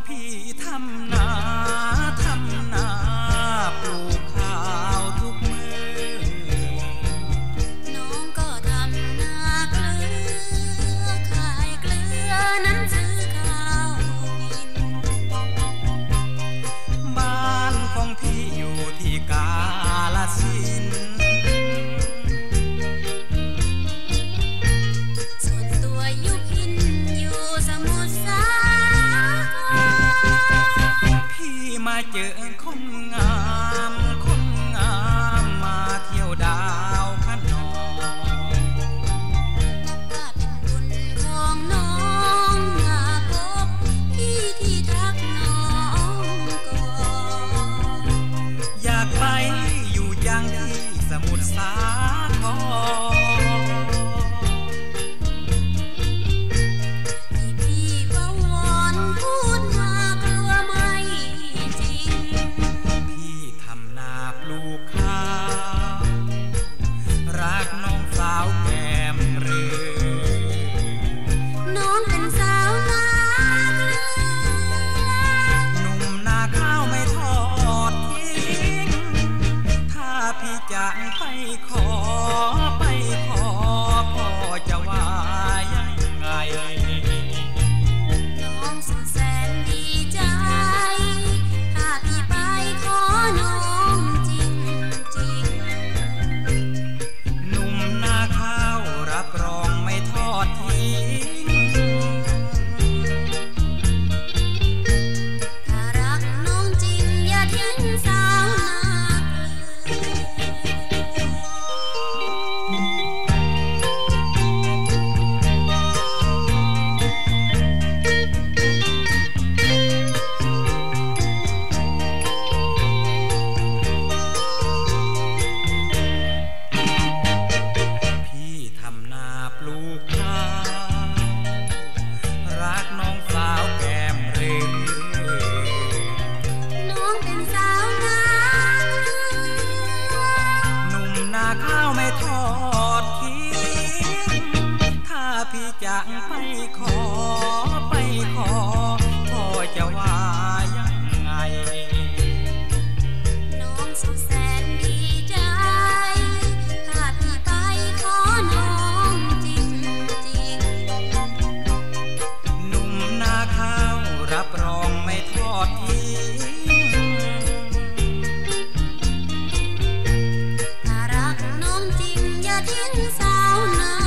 พี่ทำนาปลูกข้าวทุกมื้อน้องก็ทำนาเกลือขายเกลือนั้นซื้อข้าวกินบ้านของพี่อยู่ที่กาฬสินธุ์ส่วนตัวอยู่พินอยู่สมุทรสาครพี่มาเจอคนงามมาเที่ยวดาวขนองก็เป็นบุญของน้องมาพบพี่ที่ทักน้องก่อนอยากไปอยู่ยังที่สมุทรสาครที่พี่เฝ้าวอนพูดมากลัวไม่จริงพี่ทำนาปลูกข้าวรักน้องสาวแก้มเรือน้องเป็นสาวนาเกลือหนุ่มนาข้าวไม่ทอดทิ้งถ้าพี่จะไปขอพ่อจะว่ายังไงน้องสุดแสนดีใจถ้าพี่ไปขอน้องจริงหนุ่มนาข้าวรับรองไม่ทอดทิ้งถ้ารักน้องจริงอย่าทิ้งสาวนาเกลือพี่ทำนาปลูกข้าวรักน้องสาวแก้มเรือน้องเป็นสาวนาเกลือหนุ่มนาข้าวไม่ทอดทิ้งถ้าพี่จะไปขอพ่อจะว่ายังไงน้องสุดแสนดีใจถ้าพี่ไปขอน้องจริงหนุ่มนาข้าวรับรองไม่ทอดทิ้งถ้ารักน้องจริงอย่าทิ้งสาวนา